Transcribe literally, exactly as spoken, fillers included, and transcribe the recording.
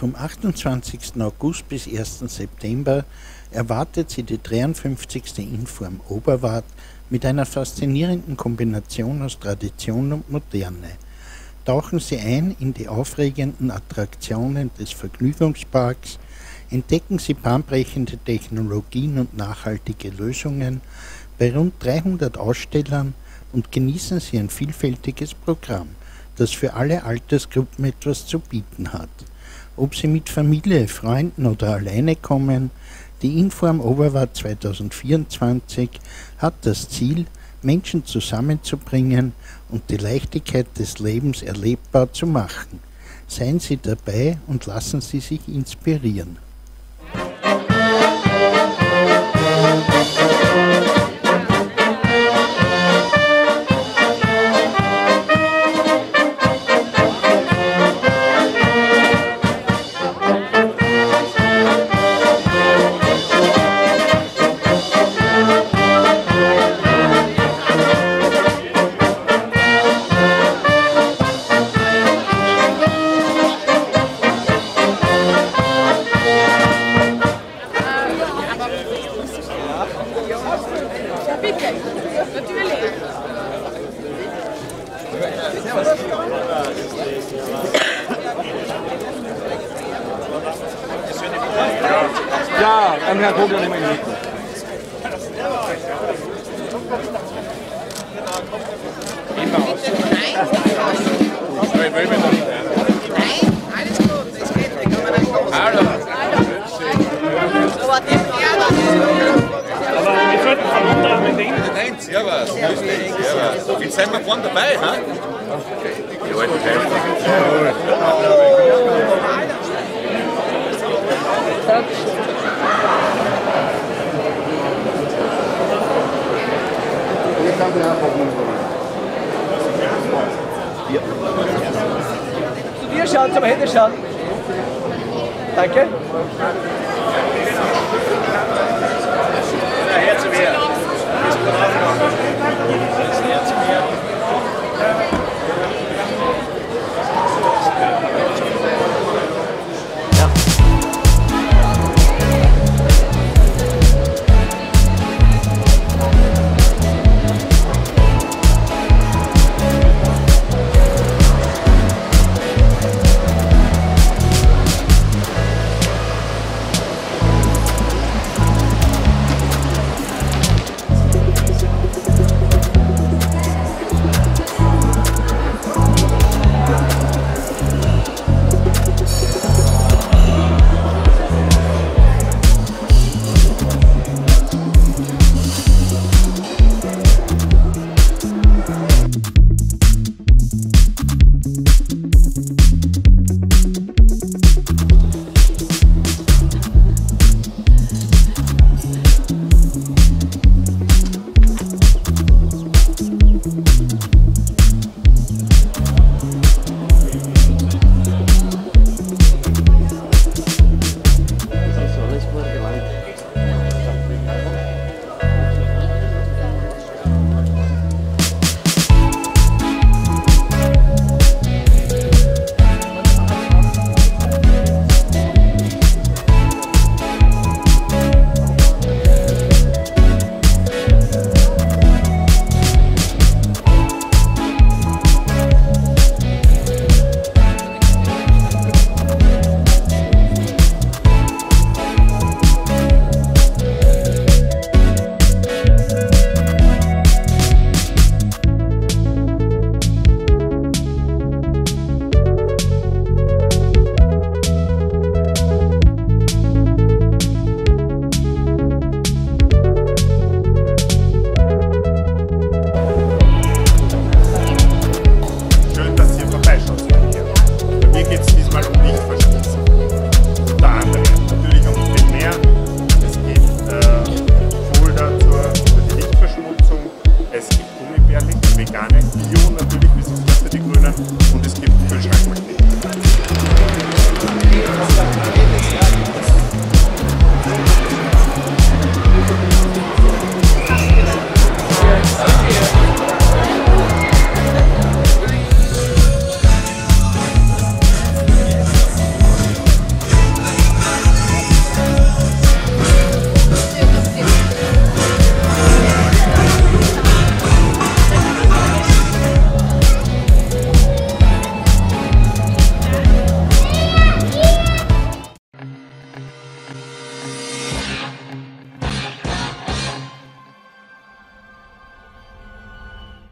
Vom achtundzwanzigsten August bis ersten September erwartet Sie die dreiundfünfzigste Inform Oberwart mit einer faszinierenden Kombination aus Tradition und Moderne. Tauchen Sie ein in die aufregenden Attraktionen des Vergnügungsparks, entdecken Sie bahnbrechende Technologien und nachhaltige Lösungen bei rund dreihundert Ausstellern und genießen Sie ein vielfältiges Programm, das für alle Altersgruppen etwas zu bieten hat. Ob Sie mit Familie, Freunden oder alleine kommen, die Inform Oberwart zweitausendvierundzwanzig hat das Ziel, Menschen zusammenzubringen und die Leichtigkeit des Lebens erlebbar zu machen. Seien Sie dabei und lassen Sie sich inspirieren. Ja, am Herrn Vogel nehmen wir ihn mit. Nein, alles gut, das geht, die kann man nicht los. Hallo. Aber wir sollten von unten mit denen. Nein, servus. Servus. Jetzt sind wir vorne dabei, ha? Die alten Zu dir schauen, zum Hände schauen. Danke. Her zu mir.